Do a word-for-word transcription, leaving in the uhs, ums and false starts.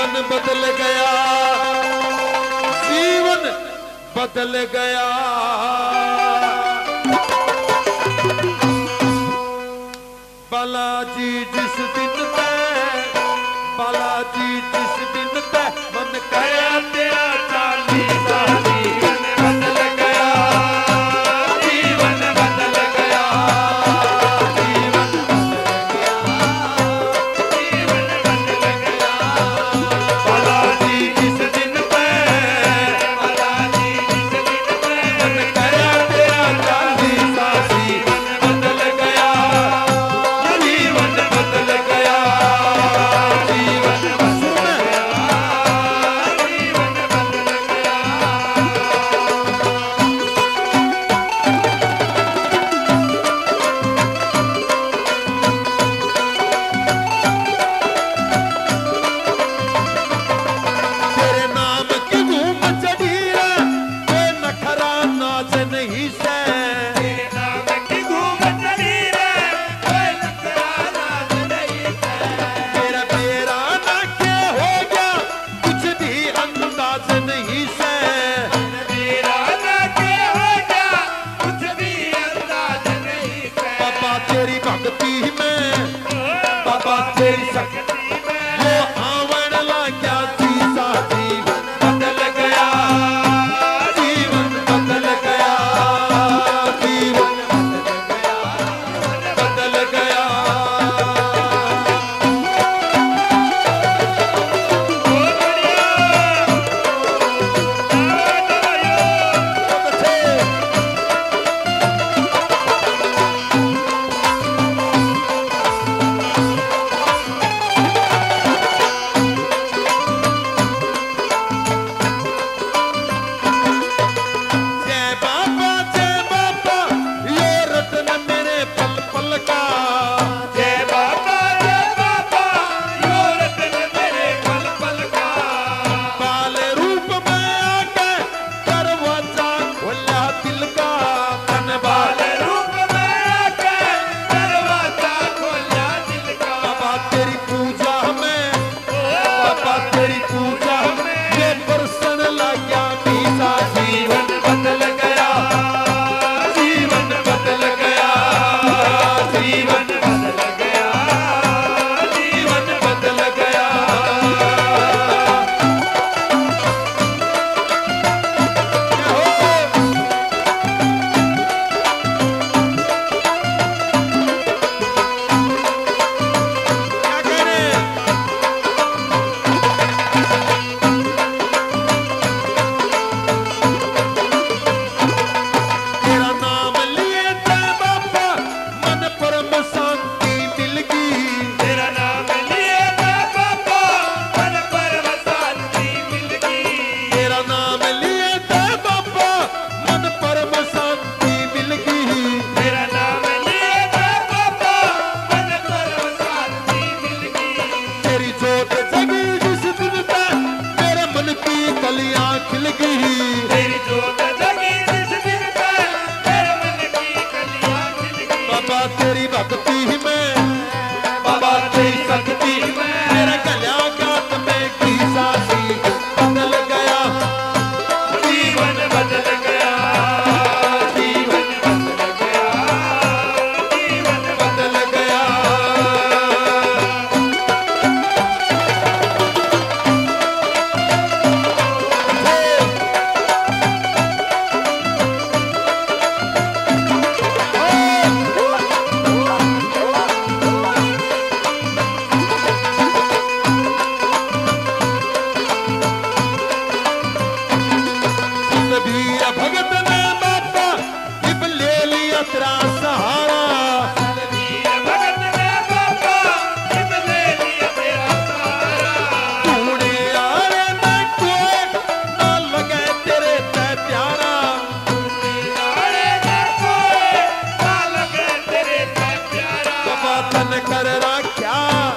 जीवन बदल गया, जीवन बदल गया। बालाजी जिस दिन तय, बालाजी जिस दिन तय मन कया तेरा चाली साली बदल गया, जीवन बदल गया, जीवन बदल गया, बालाजी जिस दिन तय, बालाजी जिस दिन तय मन कया तेरा चाली साली बदल गया, जीवन बदल गया, जीवन बदल गया, जीवन बदल गया। तेरे नाम की धूम चढ़ी है, कोई नखरा नाच नहीं से, तेरे नाम की धूम चढ़ी है, कोई नखरा नाच नहीं से, तेरा तेरा ना के हो गया कुछ भी अंदाज नहीं से, तेरा ना के हो गया कुछ भी अंदाज नहीं से। बाबा तेरी भक्ति में, बाबा तेरी शक्ति में वो आवन लगा सीसा, जीवन बदल गया, जीवन बदल गया, जीवन बदल गया। जय बाबा जय बाबा ये रत्न मेरे पल पल का, जय बाबा जय बाबा ये रत्न मेरे पल पल का, बाल रूप में आके दरवाजा खोला दिल का, तन बाल रूप में आके दरवाजा खोला दिल का। बाबा तेरी पूजा में, बाबा तेरी पूजा में ये परसन लगा मीसा, जीवन बदल गया, जीवन बदल गया, जीवन बदल गया, जीवन बदल गया। क्या करें? तेरा नाम लिए जय बाबा मन परम शांति मिल गई, तेरा नाम लिए जय बाबा मन परम शांति मिल गई, तेरा नाम लिए जय बाबा मन परम शांति मिल गई, तेरा नाम लिए जय बाबा मन परम शांति मिल गई। तेरी जोत जगी जिस दिन तक मेरे मन की कलियां खिल गई, तेरी जोत जगी जिस दिन तक मेरे मन की कलियां खिल गई। बाबा तेरी भक्ति में, बाबा तेरी शक्ति में मेरा गला गात में की सासी बदल गया, जीवन बदल गया, जीवन बदल गया, जीवन बदल गया। कबीर भगत ने बाबा इब ले लिया तेरा सहारा, कबीर भगत ने बाबा इब ले लिया तेरा सहारा, ढूंढे आरे में कोई ना लगे तेरे ते प्यारा, ढूंढे आरे में कोई ना लगे तेरे ते प्यारा। बाबा तन कर रखा